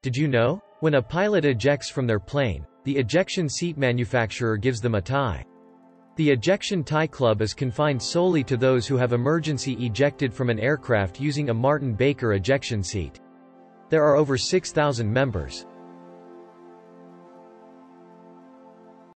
Did you know? When a pilot ejects from their plane, the ejection seat manufacturer gives them a tie. The Ejection Tie Club is confined solely to those who have emergency ejected from an aircraft using a Martin-Baker ejection seat. There are over 6,000 members.